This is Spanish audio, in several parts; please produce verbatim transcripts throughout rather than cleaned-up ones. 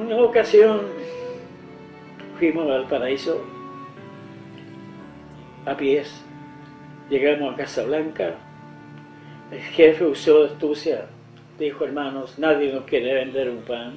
una ocasión fuimos al Paraíso a pies, llegamos a Casablanca, el jefe usó astucia, dijo: hermanos, nadie nos quiere vender un pan,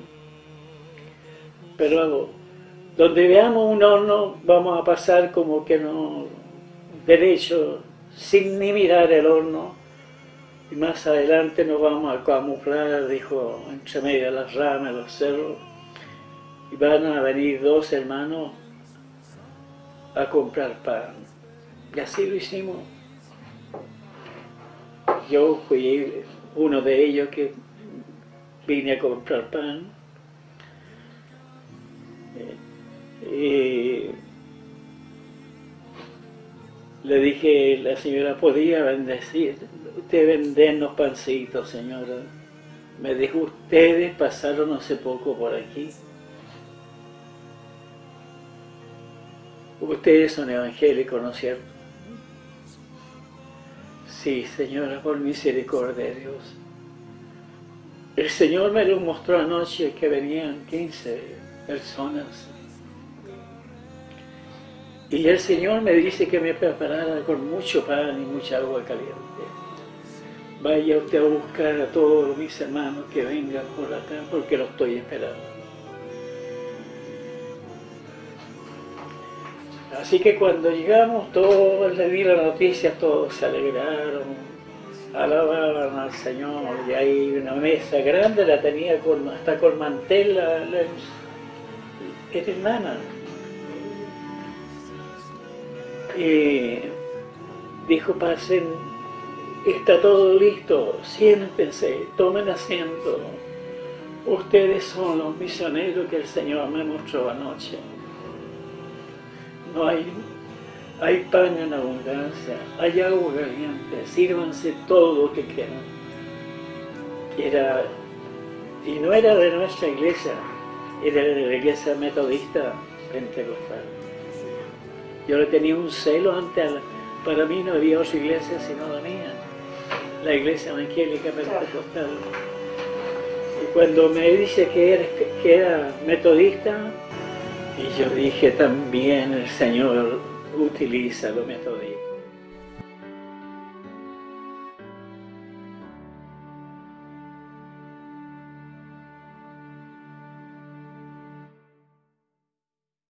pero donde veamos un horno vamos a pasar como que no, derecho, sin ni mirar el horno, y más adelante nos vamos a camuflar, dijo, entre medio de las ramas, de los cerros, y van a venir dos hermanos a comprar pan. Y así lo hicimos. Yo fui uno de ellos que vine a comprar pan. Y le dije, la señora, ¿podía bendecir, usted vendernos pancitos, señora? Me dijo, ustedes pasaron hace poco por aquí. Ustedes son evangélicos, ¿no es cierto? Sí, señora, por misericordia de Dios. El Señor me lo mostró anoche, que venían quince personas. Y el Señor me dice que me preparara con mucho pan y mucha agua caliente. Vaya usted a buscar a todos mis hermanos que vengan por acá, porque los estoy esperando. Así que cuando llegamos, todos le di la noticia, todos se alegraron, alababan al Señor, y hay una mesa grande, la tenía con, hasta con mantel, la, la, era hermana. Y dijo, pasen, está todo listo, siéntense, tomen asiento. Ustedes son los misioneros que el Señor me mostró anoche. No hay, hay pan en abundancia, hay agua caliente, sírvanse todo lo que quieran. Era, y no era de nuestra iglesia, era de la iglesia metodista pentecostal. Yo le tenía un celo antes, para mí no había otra iglesia sino la mía, la iglesia evangélica pentecostal. Y cuando me dice que era, que era metodista, y yo dije, también el Señor utiliza lo metodista.